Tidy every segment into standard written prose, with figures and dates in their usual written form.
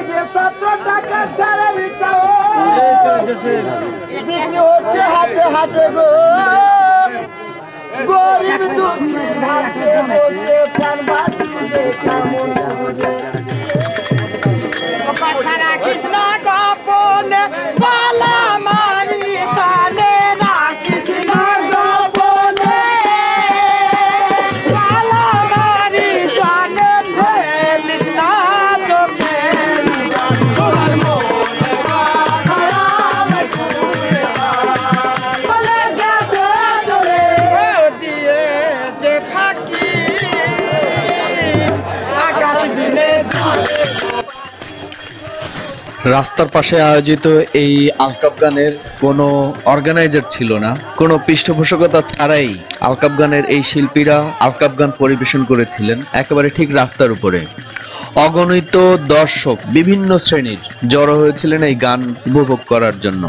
যে 17 টাকা সারা বিচাও বিক্রি হচ্ছে হাটে হাটে গো গরিব দুঃখী ভাবছে বসে প্রাণ বাঁচিয়ে কেমন বুঝে কথা রাখিস না গোপনে বালা মারি সানে রাখিস না গোপনে বালা মারি সানে ফেলিস না চোখে তোমার মনে খারাপ বলে গেছে তোরে দিয়ে যে ফাঁকি আকাশ দিনে রাস্তার পাশে আয়োজিত এই আলকাপ গানের কোনো অর্গানাইজার ছিল না, কোনো পৃষ্ঠপোষকতা ছাড়াই আলকাপ গানের এই শিল্পীরা আলকাপ গান পরিবেশন করেছিলেন একেবারে ঠিক রাস্তার উপরে। অগণিত দর্শক বিভিন্ন শ্রেণীর জড়ো হয়েছিলেন এই গান উপভোগ করার জন্য।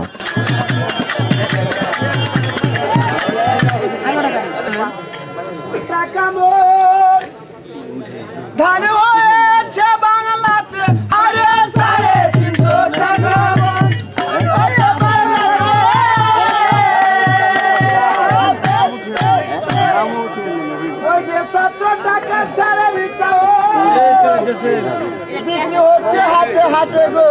বিক্রি হচ্ছে হাটে হাটে গো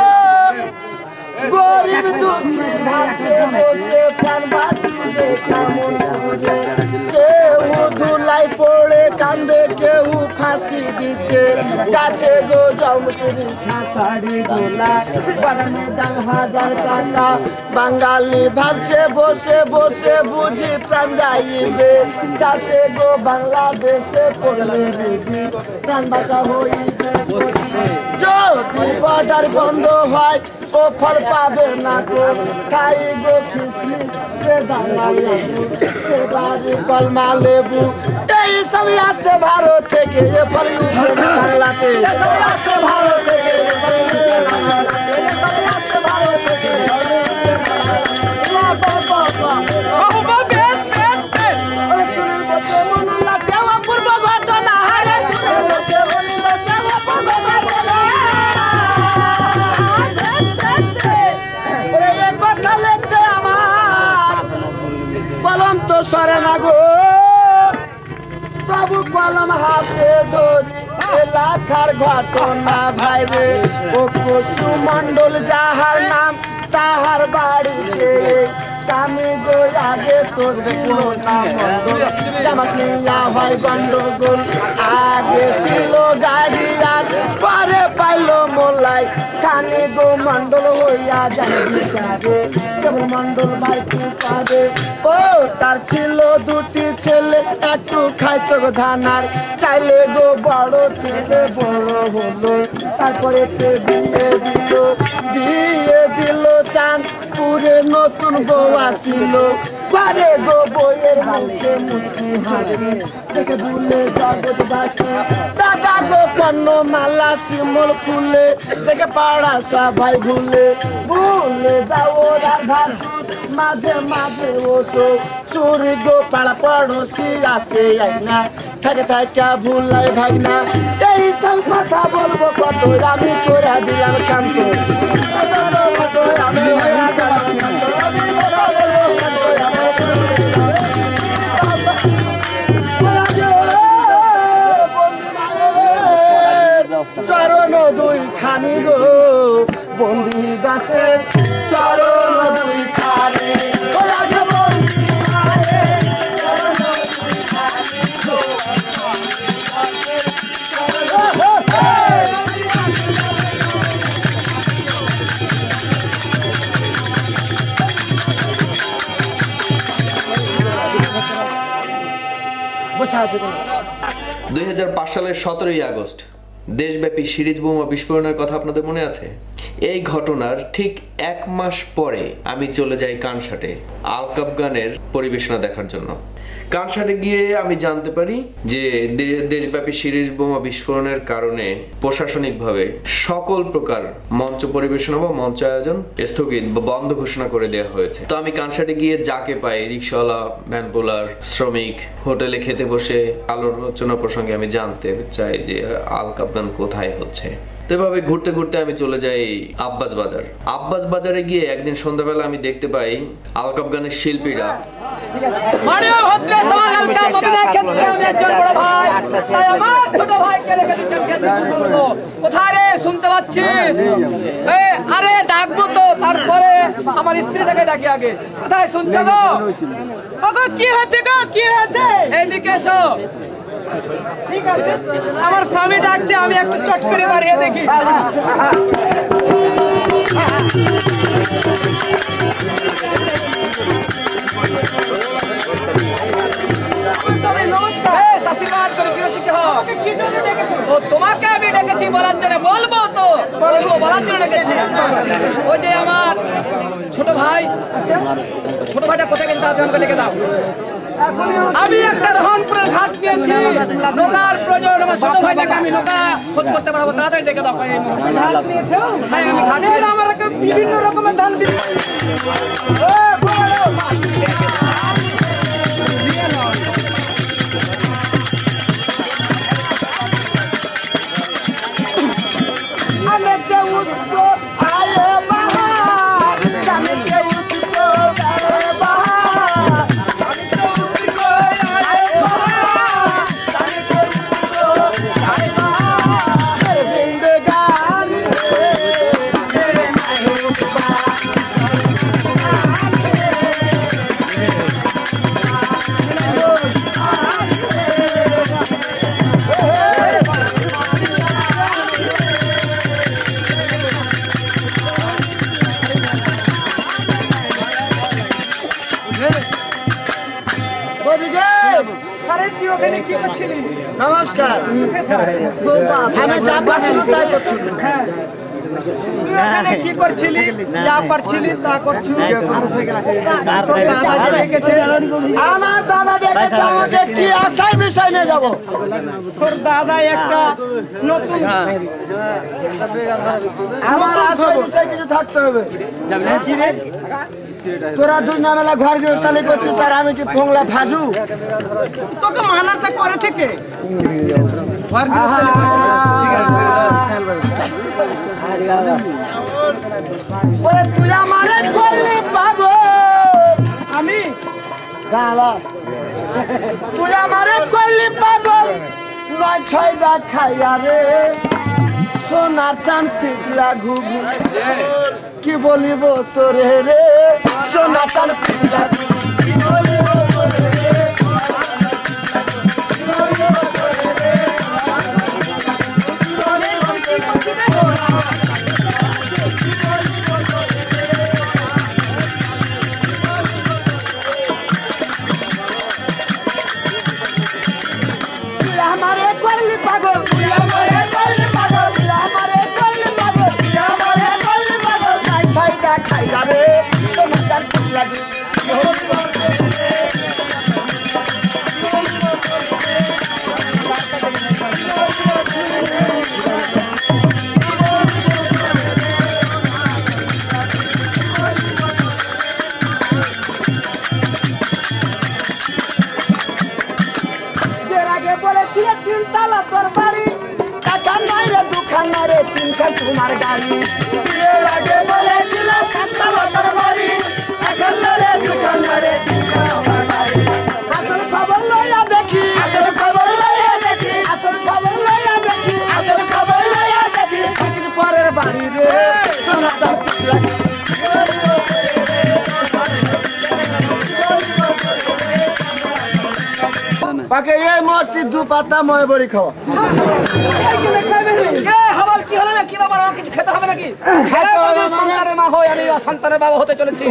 গরিব দুঃখী ভাবছে বসে প্রাণ বাঁচিয়ে কেমন বুঝে কেউ ধুলাই পড়ে কান্দে কেউ ফাঁসি দিচ্ছে গাছে গো জমশুরি খাসাড়ি গোলা বাগানে দাম 1000 টাকা বাঙালি ভাবছে বসে বসে বুঝি প্রাণ যাইবে চাষে গো বাংলাদেশে পড়লে দেখি প্রাণ বাঁচা হইবে যদি বর্ডার বন্ধ হয় ও ফল পাবে না গো খাই গো খিসমিস বেদানা লেবু সেবারি কলমা লেবু এই সব আসছে ভারত থেকে এ ফল বাংলাতে আসছে ভারত থেকে সরে না গো তবু কলম হাতে ধরি এলাকার ঘটনা ভাইরে ও পশু মন্ডল যাহার নাম তাহার বাড়িতে আমি গো আগে তোর ছিল না মন্ডল জামাত নিয়া হয় গন্ডগোল আগে ছিল গাড়ি আর পরে পাইলো মোলাই খানি গো মন্ডল হইয়া যায় বিচারে কেবল মন্ডল বাইকে পাবে ও তার ছিল দুটি ছেলে একটু খাইতো ধানার চাইলে গো বড় ছেলে বড় হলো তারপরে বিয়ে দিল চাঁদ পুরে নতুন বউ আসিল পারে গো বইয়ের মুখে মুখে হাসি দেখে ভুলে জগৎবাসী দাদা গো কন্ন মালা শিমল ফুলে দেখে পাড়া সবাই ভুলে যাও রাধা মাঝে মাঝে ওসো সুরি গো পাড়া পড়োশি আসে না থাকে থাকে ভুলাই ভাগনা এই সব কথা বলবো কত আমি করে দিলাম কান্ত চরণ দুই খানি গো বন্দি গাছে চরণ দুই খানি 2005 সালের 17ই আগস্ট দেশব্যাপী সিরিজ বোমা বিস্ফোরণের কথা আপনাদের মনে আছে? এই ঘটনার ঠিক 1 মাস পরে আমি চলে যাই কানসাটে আলকাপ গানের পরিবেশনা দেখার জন্য। কানসাটে গিয়ে আমি জানতে পারি যে দেশব্যাপী সিরিজ বোমা বিস্ফোরণের কারণে প্রশাসনিকভাবে সকল প্রকার মঞ্চ পরিবেশনা বা মঞ্চ আয়োজন স্থগিত বা বন্ধ ঘোষণা করে দেওয়া হয়েছে। তো আমি কানসাটে গিয়ে যাকে পাই, রিক্সাওয়ালা, ভ্যানপোলার, শ্রমিক, হোটেলে খেতে বসে আলোচনা প্রসঙ্গে আমি জানতে চাই যে আলকাপ গান কোথায় হচ্ছে। তো এভাবে ঘুরতে ঘুরতে আমি চলে যাই আব্বাস বাজার। আব্বাস বাজারে গিয়ে একদিন সন্ধ্যাবেলা আমি দেখতে পাই আলকাপ গানের শিল্পীরা কোথায় রে শুনতে পাচ্ছিস? আরে ডাকবো তো, তারপরে আমার স্ত্রীটাকে ডাকি আগে। কোথায় শুনছো গো? কি হয়েছে গো, কি হয়েছে? এইদিকে এসো। ঠিক আছে, আমার স্বামী ডাকছে, আমি একটু চট করে বাড়িয়ে দেখি। তোমাকে আমি ডেকেছি বলার জন্য, বলবো তো বলার জন্য ডেকেছি। ওই যে আমার ছোট ভাইটা কোথায় গেছে আমাকে লিখে দাও। আমি একটা রহনপুরের ঘাট পেয়েছি, নৌকার প্রয়োজন। আমার ছোট ভাইটাকে আমি নৌকা খোঁজ করতে পারবো, তাড়াতাড়ি ডেকে দাও। হ্যাঁ, আমি ঘাটে আমার বিভিন্ন রকমের ধান নমস্কার। আমি যা পারছিলাম তাই করছিলাম। কি করছিলি? যা পারছিলি তা করছি। আমার দাদা ডেকেছে, আমাকে কি আশায় বিষয় নিয়ে যাবো? তোর দাদা একটা নতুন আমার আশায় বিষয় কিছু থাকতে হবে। তোরা দুই নামেলা ঘর গৃহস্থালি করছিস, আর আমি কি ফোংলা ফাজু? তোকে মানাটা করেছে কে? তুই আমারে করলি পাগল, আমি গালা তুই আমারে করলি পাগল। ৯-৬ দাগ খাইয়া রে সোনার চান পিকলা ঘুঘু, কি বলিব তোরে রে সোনার চান পিকলা ঘুঘু, কি বলিব তোরে রে। আমারে করলি পাগল, তুই আমারে করলি পাগল, তুই আমারে করলি পাগল, তুই আমারে করলি পাগল। ৯-৬ দাগ খাইয়া রে সোনার চান পিকলা ঘুঘু। বলেছিলে ৩ তালা তোর বাড়ি, এখান নাই রে দুখান নাই রে ৩খান তোমার গাড়ি। এর আগে বলেছিলে ৭ তালা তোর বাড়ি, এখান নাই রে দুখান নাই রে ৩খান তোমার গাড়ি। আসল খবর লইয়া দেখি, আসল খবর লইয়া দেখি, আসল খবর লইয়া দেখি, আসল খবর লইয়া দেখি। কিছু পরের বাড়ি রে সোনা দাম লাগে। পাকে এই মতি 2 পাতা ময় বড়ি খাওয়া। খবর কি হলো? কি বাবা, আমার কিছু খেতে হবে নাকি? সন্তানের মা হই, আমি সন্তানের বাবা হতে চলেছি।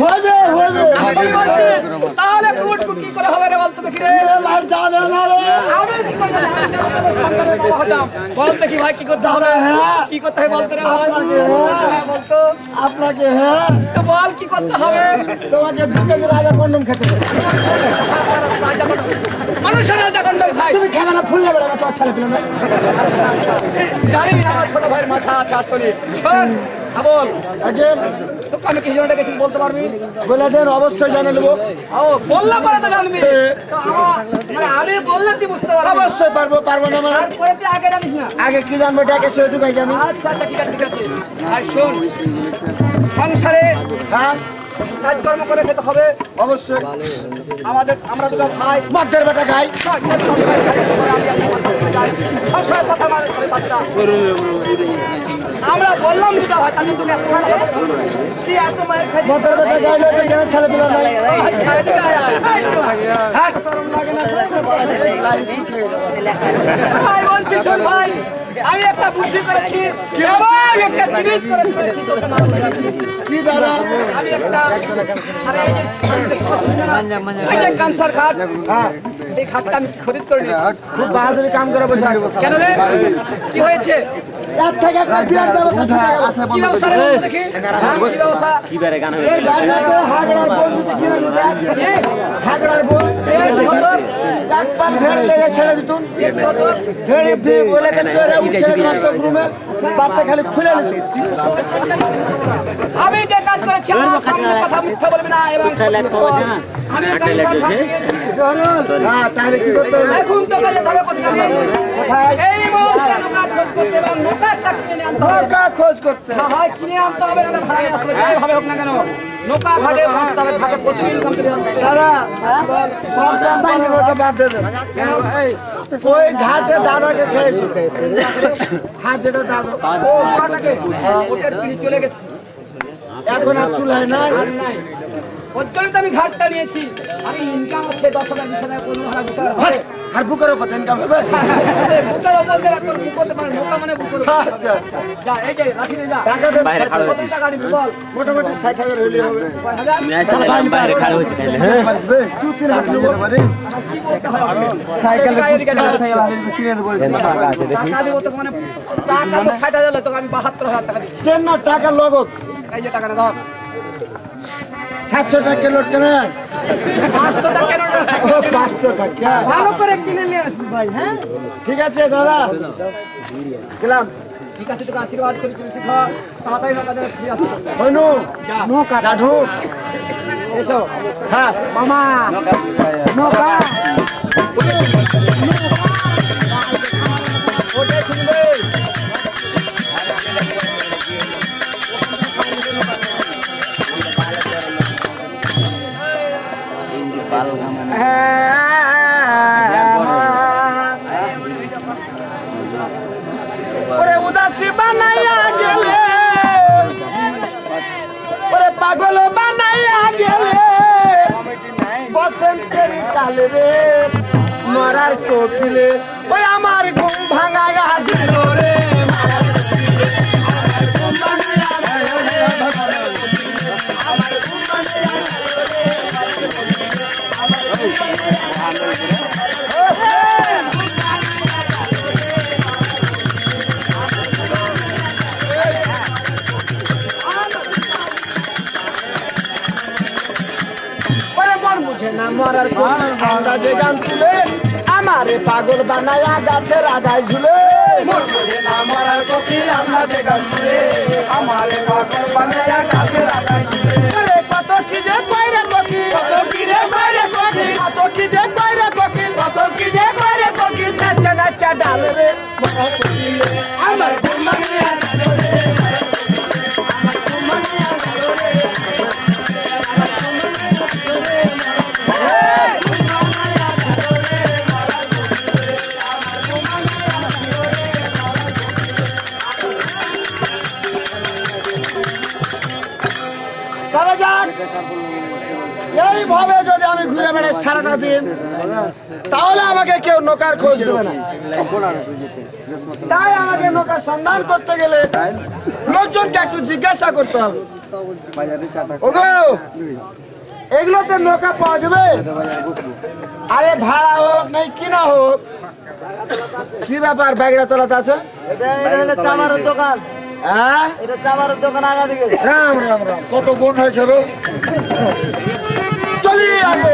তাহলে কুট কুট কি করে হবে রে বলতো দেখি রে। জানে না রে, আমি কি করব? সন্তানের বাবা হতাম। বল দেখি ভাই কি করতে হবে? কি করতে হবে বলতে রে ভাই? বলতো আপনাকে হ্যাঁ বল কি করতে হবে? তোমাকে 2 কেজি রাজা কন্ডম খেতে হবে। মানুষের রাজা কন্ডম খাই? তুমি খাবে না, ফুললে বেড়াবে তোমার ছেলে পেলে না। জানি আমার ছোট ভাইয়ের মাথা আছে আসলে। শোন বল আগে তোকে আমি কি জন্য ডেকেছি বলতে পারবি? বলে দেন, অবশ্যই জানে নেবো। ও বললে পরে তো জানবি। তো মানে আমি বললে তুই বুঝতে পারবি। অবশ্যই পারবো, পারবো না মানে? পরে তুই আগে জানিস না। আগে কি জানবো, ডেকেছে ওইটুকাই জানি। আচ্ছা আচ্ছা, ঠিক আছে ঠিক আছে। আর শোন, সংসারে হ্যাঁ কাজকর্ম করে খেতে হবে অবশ্যই। আমরা দুটো ভাই, মধ্যের বেটা খাই। সবসময় কথা মানে করে বাচ্চা। আমরা বললাম দুটো ভাই, তাহলে তুমি এত মার খাবে? তুই এত মার খাবি? মধ্যের বেটা খাই, লোকের কেন ছেলে পিলা নাই? ছেড়ে দিবি, আয়, আয়, আয়, আয়। হাট শরম লাগে না? লাই শুকিয়ে যাবে। ভাই বলছি, শোন ভাই, আমি একটা বুদ্ধি করেছি, কেমন একটা জিনিস করে ফেলেছি তোকে মারবো না। কি দাদা? আমি একটা আরে এই যে কানসার খাট, হ্যাঁ, সেই খাটটা আমি খরিদ করে নিয়েছি। খুব বাহাদুরি কাম করে বসে আছো। কেন রে, কি হয়েছে? এর থেকে একটা বিরাট ব্যবস্থা ছুটে গেল। কি ব্যবস্থা রে বলতো দেখি? কি ব্যবস্থা? এই বাইনাতে হাগড়ার বোন দিতে কিনে নিতে। হাগড়ার বোন একবার ভেড় লেগে ছেড়ে দিতুন। ভেড়ে দিয়ে বলে কে চড়ে উঠে নষ্ট রুমে বাচ্চা খালি খুলে নিত। আমি যে কাজ করেছি আমার সামনে কথা মিথ্যা বলবি না এবং আমি হ্যাঁ, তাহলে কি করতে হবে? এখন তো কাজে যাবে কোথায়? কোথায়? এই মুহূর্তে নৌকা খোঁজ করতে এবং নৌকাটা কিনে আনতে হবে। নৌকা খোঁজ করতে। হ্যাঁ ভাই, কিনে আনতে হবে, না ভাড়ায় আসবে, যাই হবে হোক না কেন। নৌকা ঘাটে ভাবতে হবে, ঘাটে প্রচুর ইনকাম করে আনতে হবে। দাদা সব কোম্পানির ওটা বাদ দিয়ে দেন। ওই ঘাটে দাদাকে খেয়েছি। হ্যাঁ, যেটা দাদা ও ঘাটে ওটার পিড়ি চলে গেছে। এখন আর চুলায় নাই। ওর জন্য তো আমি ঘাটটা নিয়েছি। আমি ইনকাম হচ্ছে 10,000 20,000 15,000 20,000। আর বুকের ওপর ইনকাম হবে। বুকের ওপর দিয়ে তোর বুক করতে পারে, নৌকা মানে বুকের ওপর। আচ্ছা আচ্ছা, যা, এই যে লাঠি নিয়ে যা। টাকা দেন। কত টাকা নিবি বল? মোটামুটি 60,000 হইলে হবে। 5,000? 2-3 হাত নেবো। সাইকেল কিনে দেবো। টাকা দিব তোকে, মানে টাকা তো 60,000, তোকে আমি 72,000 টাকা দিচ্ছি। কেন না টাকা লগত? এই যে টাকাটা ধর। 700 টাকা লোট কেন? 500 টাকা কেন না? 500 টাকা। ভালো করে কিনে নিয়ে আসিস ভাই। হ্যাঁ ঠিক আছে দাদা, গেলাম। ঠিক আছে, তোকে আশীর্বাদ করি, তুমি শিখা তাড়াতাড়ি নৌকা ধরে ফিরে আসো। হইনু নৌকা যা ঢুক। এসো হ্যাঁ মামা, নৌকা ওটাই খুলবে। ওরে উদাসী বানাইয়া গেলে, ওরে পাগল বানাইয়া গেলে, বসন্তের কালে রে মরার কোকিলে, ওই আমার ঘুম ভাঙাইয়া দিল রে। বুঝে না মরার আন্দাজে গান তুলে, আমারে পাগল বানায়া গাছের আগায় ঝুলে। বুঝে না মরার কোকিল আন্দাজে গান তুলে, আমারে পাগল বানায়া গাছের আগায় ঝুলে। কত কি যে কইরে কোকিল, কত কি যে কইরে কোকিল, কত কি যে কইরে কোকিল, কত কি যে কইরে কোকিল, নাচা নাচা ডাল রে মরার কোকিল, আমার ঘুম ভাঙিয়া গেল রে, আমার ঘুম ভাঙিয়া গেল রে। এইভাবে যদি আমি ঘুরে বেড়াই সারাটা দিন, তাহলে আমাকে কেউ নৌকার খোঁজ দেবে না। তাই আমাকে নৌকার সন্ধান করতে গেলে লোকজনকে একটু জিজ্ঞাসা করতে হবে, ওগো এগুলোতে নৌকা পাওয়া যাবে? আরে ভাড়া হোক নাই কিনা হোক। কি ব্যাপার ব্যাগটা তোলাতে আছে? চামারের দোকান। হ্যাঁ, এটা চামারের দোকান আগা দিকে। রাম রাম রাম, কত গুণ হয়েছে গো। চলি আগে।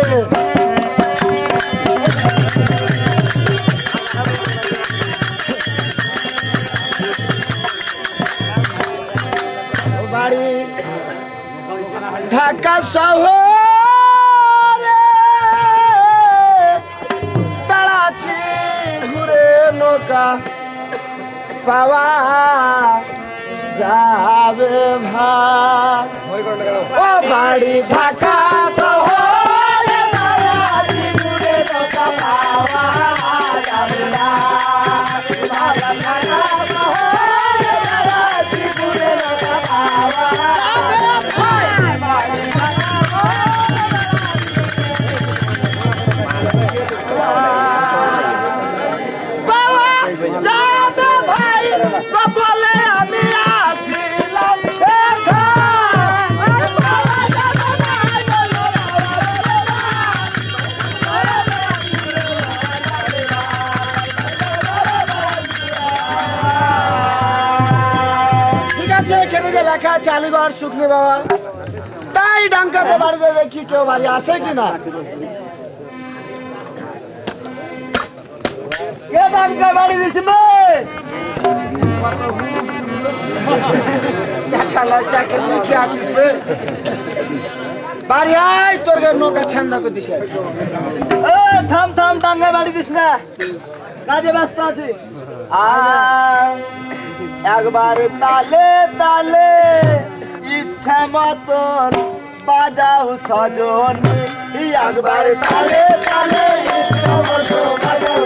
বাড়ি ঢাকা শহরে বেড়াচ্ছি ঘুরে নৌকা পাওয়া যাবে ভাই ও বাড়ি ঢাকা শহরে বেড়াচ্ছি ঘুরে নৌকা পাওয়া যাবে না ঢাকা শহরে বেড়াচ্ছি ঘুরে নৌকা পাওয়া লেখা চালিগড় শুকনি বাবা তাই ডাঙ্কাতে বাড়িতে দেখি কেউ বাড়ি আসে কিনা কে ডাঙ্কা বাড়ি দিচ্ছে বাড়ি আয় তোর নৌকা ছান্দা করে দিস থাম থাম ডাঙ্গা বাড়ি দিস না কাজে ব্যস্ত আছি একবার তালে তালে ইচ্ছা মতন বাজাও সজন একবার তালে তালে ইচ্ছা মতন বাজাও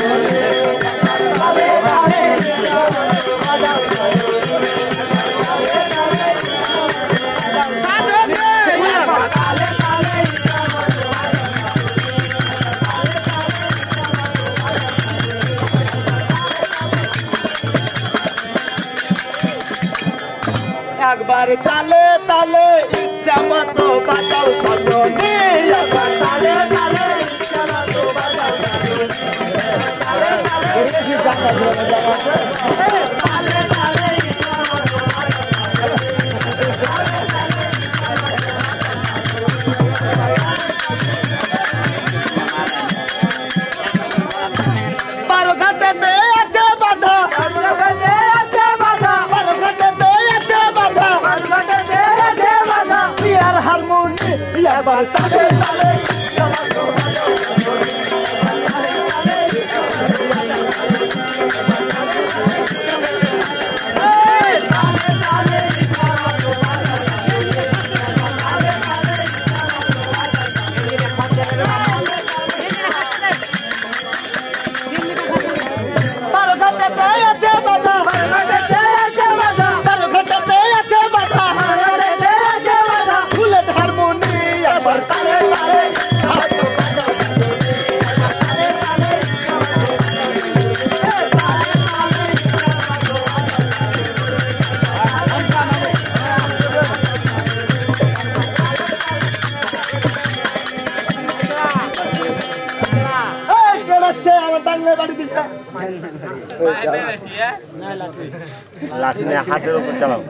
একবার তালে তালে ইচ্ছা মতো বাজাও সজনে একবার তালে তালে ইচ্ছা মতো বাজাও সজনে তালে তালে ইচ্ছা মতো বাজাও বারো ঘাটাতে আছে বাধা একবার তালে তালে বারো ঘাটাতে আছে বাধা বারো ঘাটাতে আছে বাধা ফুলের হারমোনি একবার তালে তালে আমার টাঙ্গে বাড়ি দিছে লাঠি নিয়ে হাতের উপর চালাও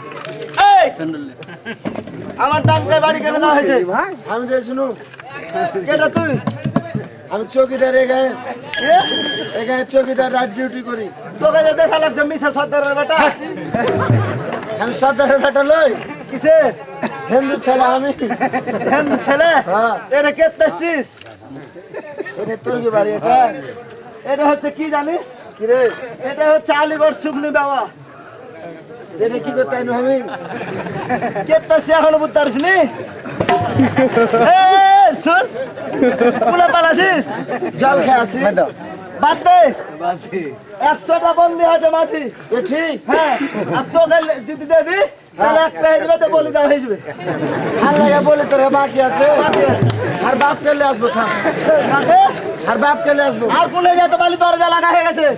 আমার টাঙ্গে বাড়ি কেন দেওয়া হয়েছে আমি যে শুনু কেটা তুই আমি চৌকিদার এখানে চৌকিদার রাত ডিউটি করি তোকে যে দেখা লাগছে মিশা সর্দারের বেটা আমি সর্দারের বেটা লই কিসে হিন্দু ছেলে আমি হিন্দু ছেলে এটা কে তেছিস এটা তোর কি বাড়ি এটা এটা হচ্ছে কি জানিস কি রে এটা হচ্ছে আলিগড় শুকনি বাবা এটা কি করতে আইনু আমি কেতেছি এখনো বুঝতে পারিস নি শুন পুলা পালাছিস জল খেয়ে আসি বাদ দে 100টা বন্দি আছে মাঝি ঠিক হ্যাঁ আর তোকে যদি দেবি তাহলে একটা হয়ে যাবে তো বলি দেওয়া হয়ে যাবে ভাল লাগে বলি তোর বাকি আছে আর বাপ কেলে আসবো থাক আর বাপ কেলে আসবো আর কোনে যা তো বালি দরজা লাগা হয়ে গেছে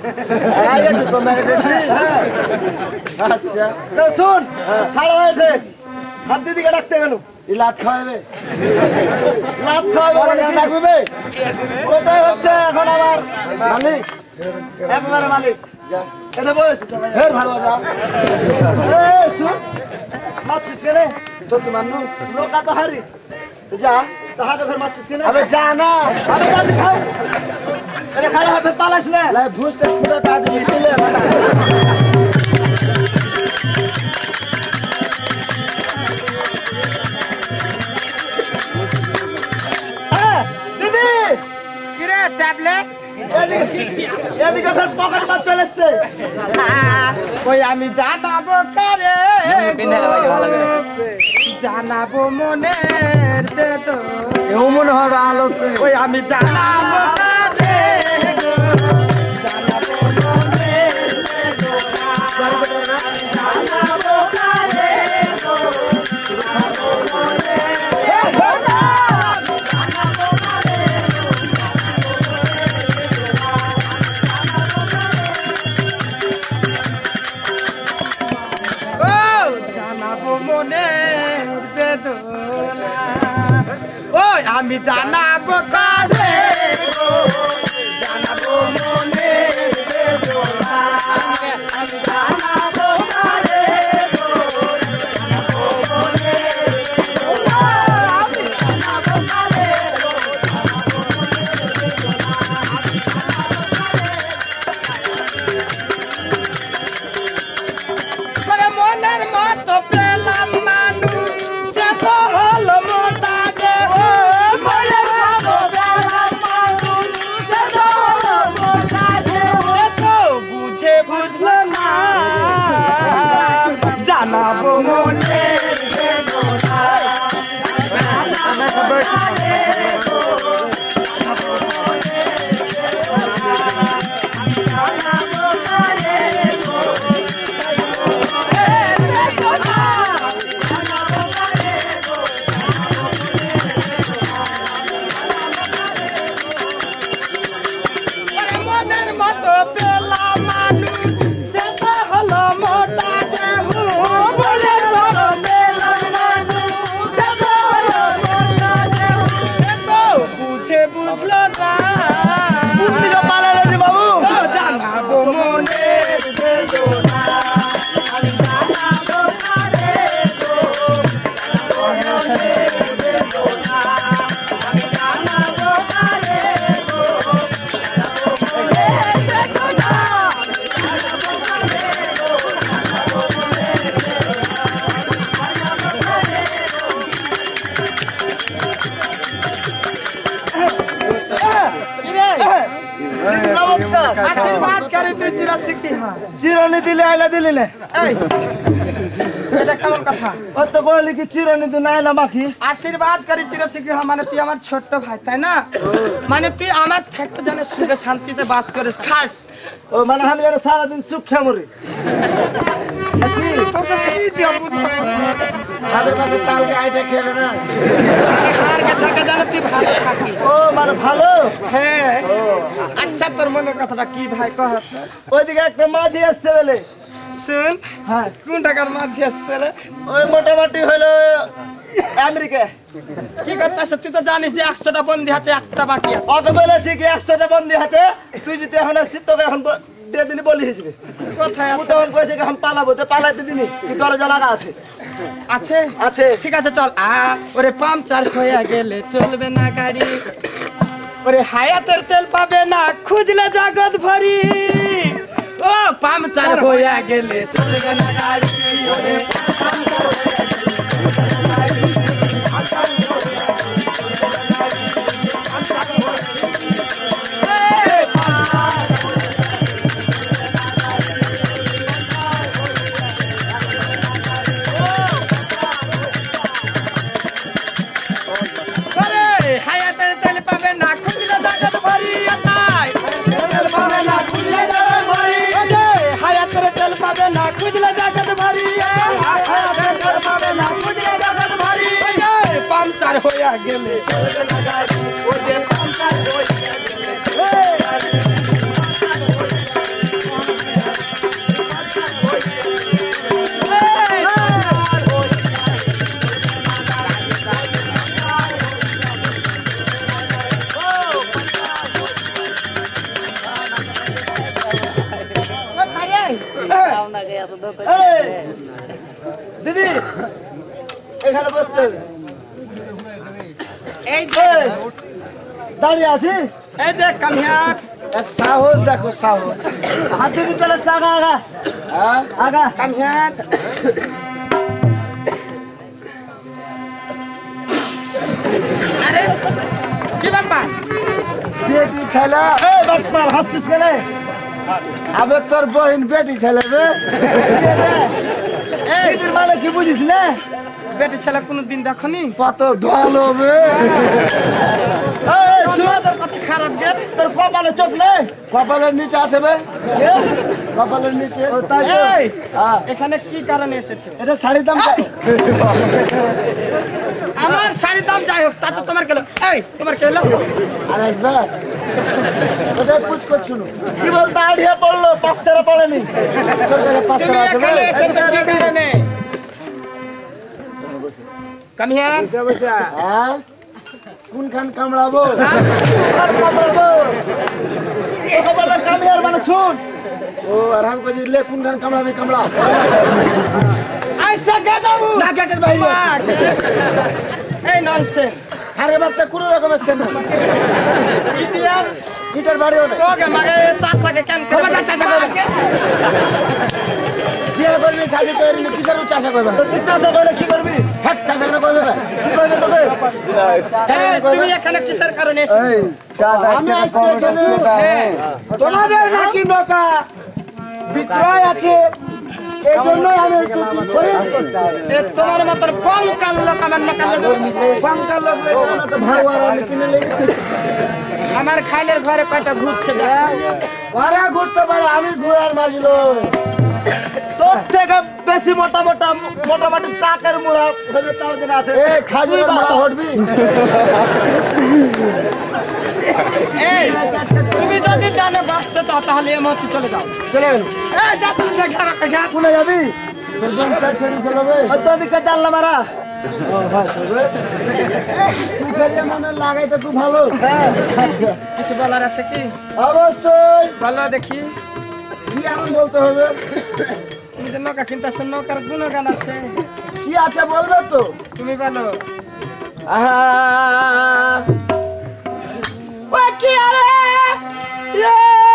আচ্ছা তো শুন খাড়া হয়েছে হাত দিদিকে ডাকতে গেল লাত খাওয়াবে লাত খাওয়াবে ডাকবে ওটাই হচ্ছে এখন আমার মালিক একবারে মালিক এটা বস ফের ভালো যা শুন মারছিস কেনে তো কি মানু লোকা তো হারি যা তাহাকে ফের মারছিস কেনে আবে যা না আবে যাচ্ছি খাও আরে খালা ফের পালাস না লাই ভুসতে পুরো তাজ দিলে ট্যাবলেট এদিকে ফের পকেট মার চলে এসছে ওই আমি জানাবো কারে জানাবো মনের বেদন এও মনে হয় আলো ওই আমি জানাবো কারে জানাবো মনের বেদন জানাবো কারে জানাবো মনের আমি জানাবো কারে জানাবো মনের বেদনা আমি জানাবো কারে জানাবো মনের বেদনা আমি জানাবো কারে করে মনের মতো পেলাম মানুষ সে তো হলো মোটা বুঝলো না জানাবো মনের বেদনা জানাবো কারে জানাবো কারে মনের মতো পেলাম মানুষ সে তো হলো মোটা দেহু মনের মতো পেলাম মানুষ সে তো হলো মোটা দেহু সে তো বুঝলো না বাবু জানাবো মনের বেদনা আমি জানাবো কারে জানাবো মনের বেদনা আমি জানাবো কারে आशीर्वाद करे तो चिरा सिक्की हाँ চিরনি দিলে আইলা দিলি না এটা কেমন কথা কত বলি কি চিরনি দিন আইলা মাখি আশীর্বাদ করে চিরা সিক্কি हाँ মানে তুই আমার ছোট ভাই তাই না মানে তুই আমার থাকতে জানে সুখে শান্তিতে বাস করিস খাস ও মানে আমি আর সারাদিন সুখ খেমরি তোকে কি দিয়া বুঝতে হাতের পাশে তালকে আইটা খেলে না মানে হার কে থাকে জানে তুই ভালো থাকিস ও মানে ভালো হ্যাঁ আচ্ছা তোর মনের কথাটা কি ভাই কহ ওইদিকে একটা মাঝি আসছে বলে শুন হ্যাঁ কোন টাকার মাঝি আসছে রে ওই মোটামুটি হলো আমেরিকা কি করতেছ তুই তো জানিস যে 100টা বন্দি আছে একটা বাকি আছে ওকে বলেছি কি 100টা বন্দি আছে তুই যদি এখন আসছিস তোকে এখন দিয়ে দিলি বলি হিসেবে কোথায় আছে তখন কয়েছে এখন পালাবো তো পালাইতে দিনি কি দরজা লাগা আছে আছে আছে ঠিক আছে চল ওরে পাংচার হয়ে গেলে চলবে না গাড়ি ওরে হায়াতের তেল পাবে না খুঁজলে জগৎ ভরি ও পাংচার হয়ে গেলে চলবে না গাড়ি ওরে পাংচার হয়ে গেলে হায়াতের তেল পাবে না খুঁজলে জগৎ ভরি তেল পাবে না খুঁজলে জগৎ ভরি হায়াতের তেল পাবে না খুঁজলে জগৎ ভরি হায়াতের তেল পাবে না খুঁজলে জগৎ ভরি পাংচার হয়ে গেলে চলবে না গাড়ি ও যে পাংচার হয়ে গেলে দিদি এখানে বসতে এই যে দাঁড়িয়ে আছিস এই যে কামিয়ার সাহস দেখো সাহস হাত দিদি চলে আগা আগা আগা কামিয়ার আরে কি ব্যাপার বেটি ছেলে এই বাটপার হাসছিস কেন? আবে তোর বহিন বেটি ছেলে বে এই এর মানে কি বুঝিস না বেটি ছেলে কোনদিন দেখনি? কত ধল হবে এই শুনো তোর কত খারাপ গে, তোর কপালে চোখ নেই? কপালের নিচে আছে বে কপালের নিচে এই হ্যাঁ এখানে কি কারণে এসেছো? এটা শাড়ির দাম কত? আমার শাড়ির দাম যাই হোক তাতে তোমার কেন? এই তোমার কে হলো? আর আসবে ওটাই পুছ করছুন কি বলতে আড়িয়ে পড়লো, পাঁচটারা পড়েনি। তোর কাছে 500 তুমি আছে এখানে এসেছো কি কারণে? Come here. হ্যাঁ কোনখান কামড়াবো আর কামড়াবো। ওকে বলে কাম হিয়ার মানে শুন। ও আরাম করে লে কোনখান কামড়াবি কামড়া আইসা গেটাও। না গেটের বাইরে আছে। এই ননসেন্স। আরে বাচ্চা কোন রকমের সেন ইডিয়ান ইটার বাড়িও না ওকে মাগে চাচাকে কেন করে? বাবা চাচা করবে। বিয়ে করবি শাড়ি তৈরি কিসের চাষা করবে তুই চাচা করে কি করবি? হাট চাষা করে করবে কি করবে তোকে? চাচা এই, তুমি এখানে কিসের কারণে এসেছো? আমি আসছি এখানে হ্যাঁ। তোমাদের নাকি নৌকা বিক্রয় আছে এই জন্যই আমি এসেছি খরিদ করতে। এ তোমার মতন কঙ্কাল লোক আমার নকালে যাবে। বাঙ্কার লোক লেগে না তো ভাড়ুয়ারা কিনে লেগে আমার খাইলের ঘরে কয়টা ঘুরছে দেখ। ওরা ঘুরতে পারে আমি ঘোরার মাঝি লই তোর থেকে বেশি মোটামুটি টাকার মুড়া হবে তাও যেন আছে। এ খাজুরের মাথা হটবি এই তুমি যদি জানে বাঁচতে তো তাহলে এই মুহূর্তে চলে যাও। চলেন এই যা তুমি ঘেরা ঘেরা কোনে যাবি তোর জন পেট ছেড়ে চলবে ওদিকে জানলা মারা। ও ভাই চলবে তুই ফেলে মানে লাগাইতে খুব ভালো হ্যাঁ আচ্ছা কিছু বলার আছে কি? অবশ্যই বলো দেখি। কি এমন বলতে হবে তুমি যে নৌকা কিনতেছো নৌকার গুণগান আছে, কি আছে বলবে তো তুমি বলো। আহা ও কি আরে ইয়ে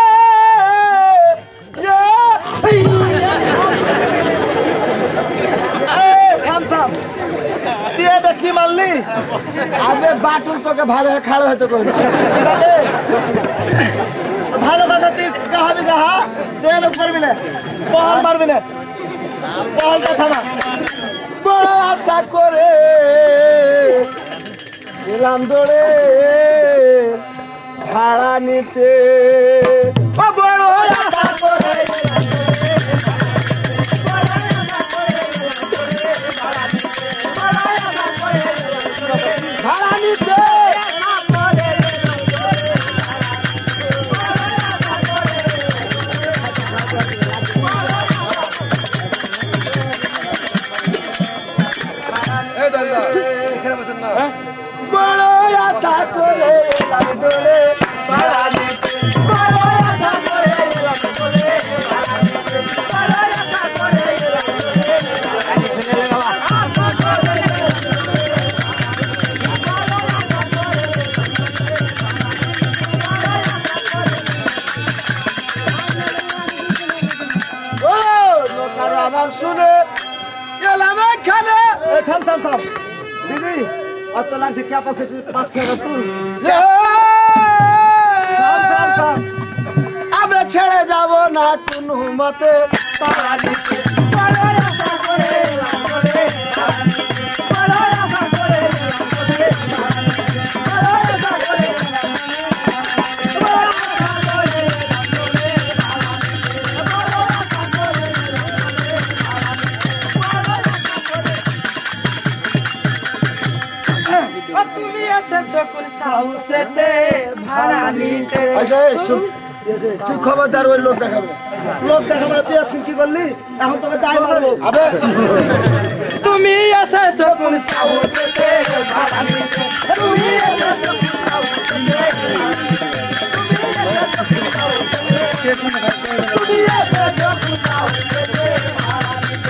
থাম থাম, তুই এটা কি মারলি? আবে বাটুল তোকে ভালো খাড়ো হয়তো কই ভালো কথা তুই গাহাবি গাহা, ট্রেন করবি না, বহাল মারবি না, বহাল কথা না। বড় আশা করে এলাম দৌড়ে ভাড়া নিতে ও বড় আশা করে ভাড়া নিতে বড় আশা করে এলাম দৌড়ে ভাড়া নিতে বড় আশা করে এলাম দৌড়ে ভাড়া নিতে বড় আশা করে এলাম দৌড়ে ভাড়া নিতে ও লোকার আমার শুনে এলাম এখানে থাম থাম থাম দিদি, অত লাগছে ক্যাপাসিটি পাচ্ছে না তুই। থাম থাম, আমি ছেড়ে যাব না কোনো মতে পাড়া দিতে বড় আশা করে এলাম দৌড়ে ভাড়া নিতে বড় আশা করে এলাম দৌড়ে ভাড়া নিতে বড় আশা করে এলাম বড় আশা করে এলাম দৌড়ে ভাড়া নিতে বড় আশা করে ও তুমি এসেছো কোন সাহসেতে ভাড়া নিতে? তুই খবরদার ওই লোক দেখাবে লোক দেখা মানে তুই এখন কি করলি? এখন তোকে দায় মারবো। আবে তুমি এসেছো কোন সাহসেতে ভাড়া নিতে? তুমি এসেছো কোন সাহসেতে তুমি এসেছো কোন সাহসেতে ভাড়া নিতে?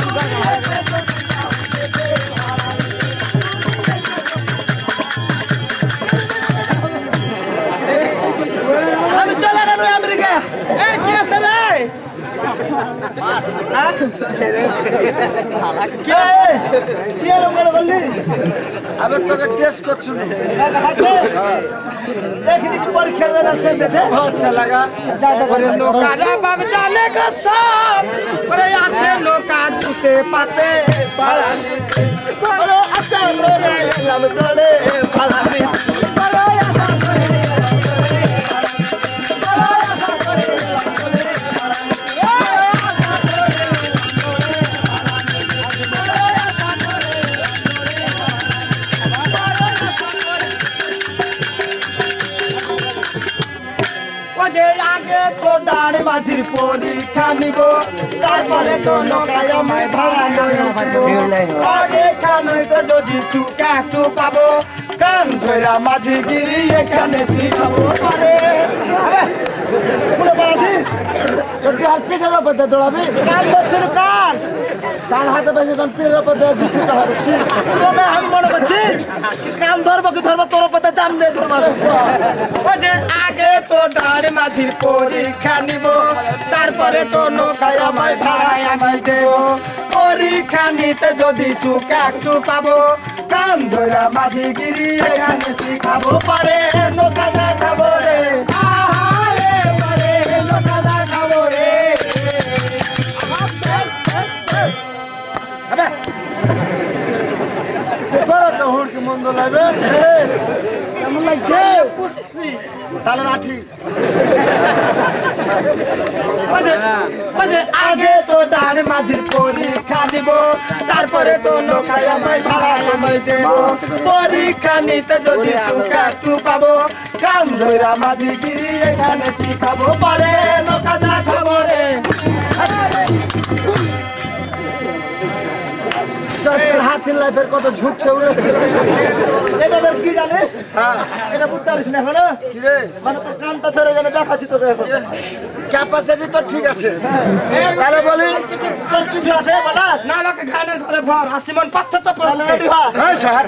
আমি চলে গেল আমেরিকা। এই কি আছে রে? কি এরকম করে বললি? আমি তোকে টেস্ট করছি। দেখিনি কি পরীক্ষা দেছে? আচ্ছা লাগা। নৌকারা বাব জানে সব করে আছে নৌকা জুটে পাতে পালানি বলো আচ্ছা তোরে নাম তোলে পালানি আগে তো ডাড় মাঝির পরীক্ষা নিব তারপরে তো নৌকায় আমায় ভাড়া আগে কানুই তো যদি চুকা একটু পাবো কান ধরা মাঝি গিরি এখানে শিখাবো পিঠের ওপর দিয়ে দৌড়াবি কান ধরছিল কান কান হাতে পেয়েছে তখন পিঠের ওপর দিয়ে জিতে হবে তোকে আমি মনে করছি কান ধরবো কি ধরবো তোর ওপর চাম দিয়ে ধরবো আগে তো ডাড় মাঝির পরীক্ষা নিব তারপরে তো নৌকায় আমায় ভাড়ায় আমি দেব পরীক্ষা নিতে যদি চুকা একটু পাবো কান ধরা মাঝি গিরি এখানে শিখাবো পারে নৌকা দেখাবো রে পারে নৌকা দেখাবো রে তোরা তো হুড়কি মন্দ লাগবে কেমন লাগছে তাহলে লাঠি আগে তো ডাড় মাঝির পরীক্ষা দিব তারপরে তো নৌকায় আমায় ভাড়ায় আমি দেব পরীক্ষা নিতে যদি চুকা একটু পাবো কান ধরা মাঝি গিরি এখানে শিখাবো পারে নৌকা দেখাবো রে হাতির লাইফের কত ঝুঁকছে উড়ে এটা বের কি জানিস হ্যাঁ এটা বুঝতে পারিস না এখনো কি রে মানে তোর কানটা ধরে জানে দেখাচ্ছি তোকে এখন ক্যাপাসিটি তো ঠিক আছে তাহলে বলি তোর কিছু আছে বাটা না লোকে গানের ঘরে ভর আসিমন পাথর চাপড় রেডি হয় হ্যাঁ স্যার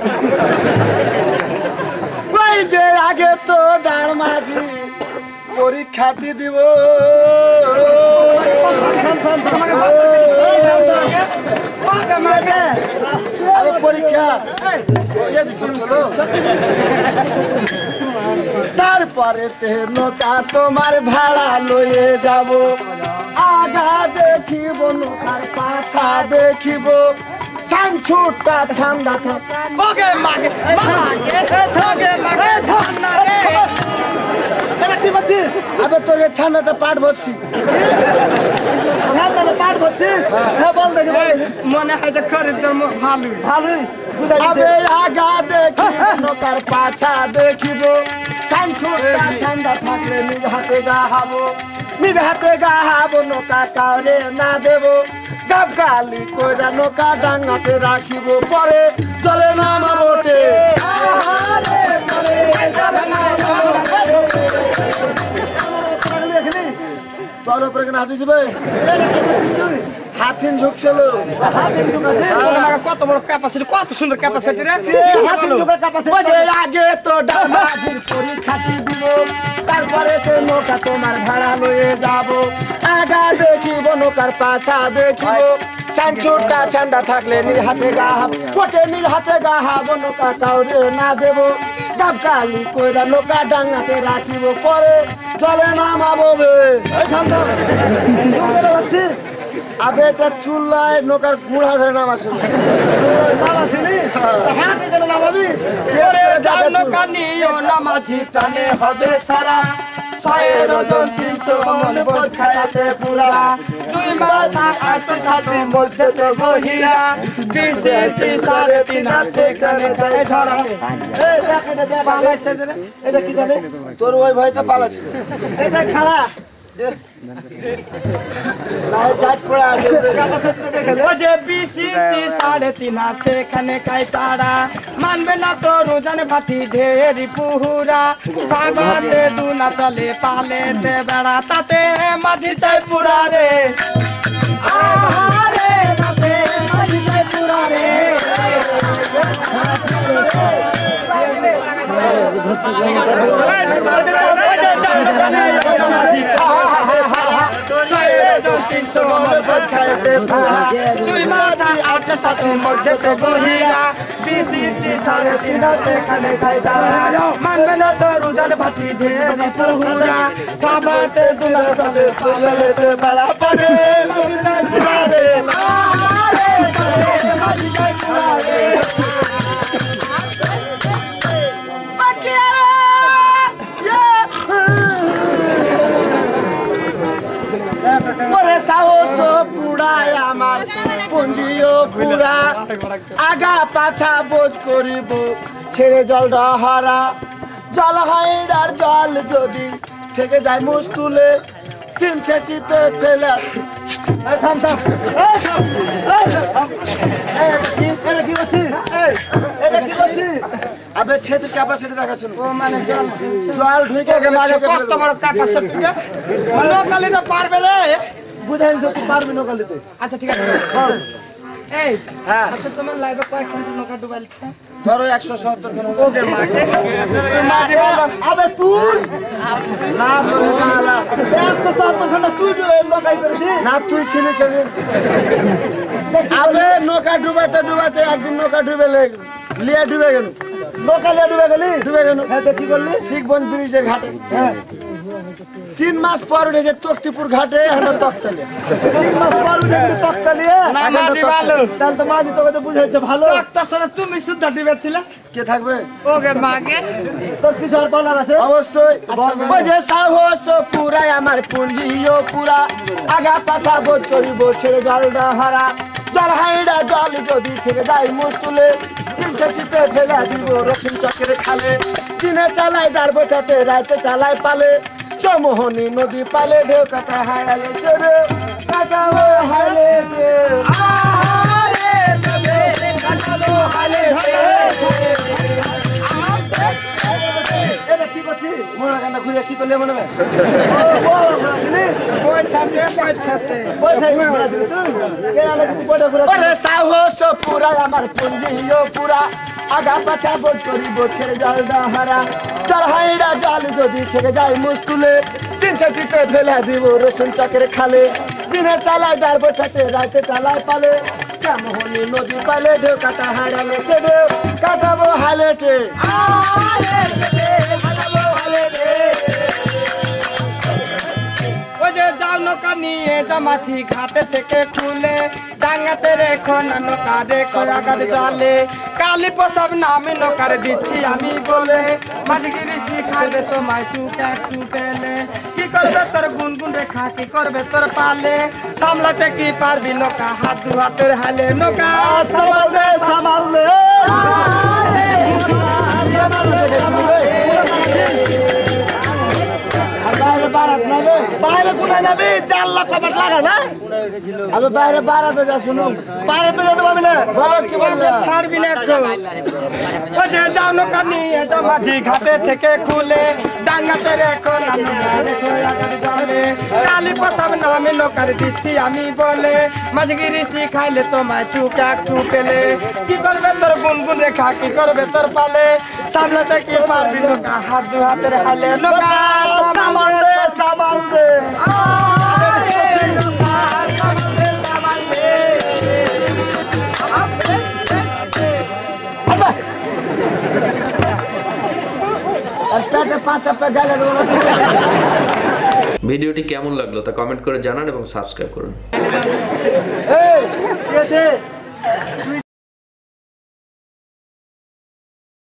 ওই যে আগে তো ডাল মাঝি পরীক্ষাটি দিব পরীক্ষা চলো তারপরে নৌকা তোমার ভাড়া লয়ে যাব আগা দেখিব নৌকার পাছা দেখিব সানছুটা ছান্দা ওকে মাগে মাগে থগে মাগে ধন্না রে এটা কি করছিস আবে তোর ছান্দাতে পাঠ ভরছি ছান্দাতে পাঠ ভরছিস হ্যাঁ বল দেখি মনে হয় যে খরিদ্দার ভালো ভালোই আবে আগা দেখিব নৌকার পাছা দেখিব সানছুটা ছান্দা থাকলে নিজ হাতে গাহাবো নিজ হাতে গাহাবো নৌকা কাউরে না দেব গাবগালি কইরা নৌকা ডাঙ্গাতে রাখিব পরে চলে না মারোটে তোর উপরে কেন হাতি যাবে হাতিন ঝুঁকছিল কত বড় ক্যাপাসিটি কত সুন্দর ক্যাপাসিটি রে আগে তো ডামাজির পরীক্ষাটি দিব তারপরে তো নৌকা তোমার ভাড়া লয়ে যাব আগা দেখিব নৌকার পাছা দেখিব সানছুটা ছান্দা থাকলে নিজ হাতে গাহাব কোটে নিজ হাতে গাহাব নৌকা কাউরে না দেব গাবগালি কইরা নৌকা ডাঙ্গাতে রাখিব পরে চলে নামাবো আবে এটা চুল্লায় নৌকার গুড়া ধরে নাম আছে নৌকা নিও না মাঝি টানে হবে সারা 6 ওজন 300 মন বোঝায়াতে পুরা 2 মাথা 860 বলতে তো বহিরা 20 3.5 আছে কানে যায় ধরা এই দেখ এটা দে পালাইছে রে এটা কি জানিস তোর ওই ভাই তো পালাইছে এটা খালা লাই জাট পড়া আছে ক্যাপাসিটি দেখে ও যে 20 ইঞ্চি 3.5 আছে এখানে কাই তারা মানবে না তো রোজান ভাটি ঢেরি পুহুরা বাবাতে দুনা চলে পালে দে বেড়া তাতে মাঝি চাই পুরা রে আহারে তাতে মাঝি চাই পুরা রে সময় বোঝ খাইতে পুরা তুই মাথা আটটা সাথে মধ্যে তো বহিরা বিসিটি সাড়ে তিন সেখানে খাইতা মানবে না তোর উদার বাটি ধেরি পুহুরা বাবাতে দুলার সাথে পালেতে বেড়া পড়ে মুন্না ঘুরারে সাহস পুরায় আমার পুঞ্জিও পুরা আগা পাছা বোঝ করিব ছেড়ে জল ডহারা জল হাইডার জল যদি থেকে যায় মুস্তুলে তিন চেচিতে ফেলে আবে ছেদের ক্যাপাসিটি দেখাচ্ছ মানে জল ঢুকে গেলে কত বড় ক্যাপাসিটি লোকালিতে পারবে রে বুঝাই তুই পারবি লোকালিতে আচ্ছা ঠিক আছে এই হ্যাঁ আচ্ছা তোমার লাইভে কয়েকটা নৌকা ডুবাইছে ধরো 170 জন ওকে মাকে মাঝে বল আবে তুই না তোর গালা 170 জন তুই নৌকাই করেছিস না তুই ছিলিস সেদিন আবে নৌকা ডুবাইতে ডুবাইতে একদিন নৌকা ডুবে লিয়ে ডুবে গেল নৌকা লিয়ে ডুবে গেল হ্যাঁ কি বললি শিখবন ব্রিজের ঘাটে হ্যাঁ 3 মাস পর উঠেছে তক্তিপুর ঘাটে হাঁটা তক্তালে 3 মাস পর উঠেছে তক্তালে না মাঝি ভালো তাহলে তো মাঝি তোকে তো বুঝাইছে ভালো তক্তা শুনে তুমি শুদ্ধ দিবেছিলে কে থাকবে ওকে মাকে তোর কিছু আর বলার আছে অবশ্যই বুঝে সাহস পুরাই আমার পুঞ্জিও পুরা আগা পাছা বোধ করিব ছেড়ে জলটা হারা জল হাইডা জল যদি থেকে যায় মুস্তুলে চিতে ফেলা দিব রসুন চকের খালে দিনে চালায় ডার বসাতে রাতে চালায় পালে চমোহনী নদী পালে ঢেউ কাটা হারালে সেরে কাটাবো হালে কি করছি মোড়া কান্না ঘুরে কি করলে মনে হয় সাহস পুরা আমার পুঞ্জিও পুরা আগা পাছা বোধ করিব ছেড়ে জল হারা জল হাইরা জল যদি থেকে যায় মুস্তুলে তিন চেচিতে ফেলে দিব রসুন চকের খালে দিনে চালায় ডার বসাতে রাতে চালায় পালে চামহনি নদী পালে ঢেউ কাটা হারালে সে ঢেউ কাটাবো হালেটে ওই যে যাও নৌকা নিয়ে জামাছি ঘাটে থেকে খুলে ডাঙ্গাতে রেখো না নৌকা দেখো আগার জলে কালি পোষাব নামে নৌকার দিচ্ছি আমি বলে মাঝগিরি শিখাবে তোমায় চুকা চুকেলে কি করবে তোর গুনগুন রেখা কি করবে তোর পালে সামলাতে কি পারবি নৌকা হাত দু হাতের হালে নৌকা সামাল দে বাইরে কোথায় যাবি 4 লাখ কপাট লাগা না আমি বাইরে বাড়াতে যা শুনো বাড়াতে যেতে পারবি না বলো কি বলবে ছাড়বি না একটু ও যে যাও নৌকা নিয়ে মাঝি ঘাটে থেকে খুলে ডাঙ্গাতে রেখো না জলে কালি পোষাব নামে নৌকার দিচ্ছি আমি বলে মাঝগিরি শিখাইলে তোমায় চুকা চুকেলে কি করবে তোর গুনগুন রেখা কি করবে তোর পালে সামলাতে কি পারবি নৌকা হাত দু হাতের হালে নৌকা সামাল দে সামাল দে ভিডিওটি কেমন লাগলো তা কমেন্ট করে জানান এবং সাবস্ক্রাইব করুন।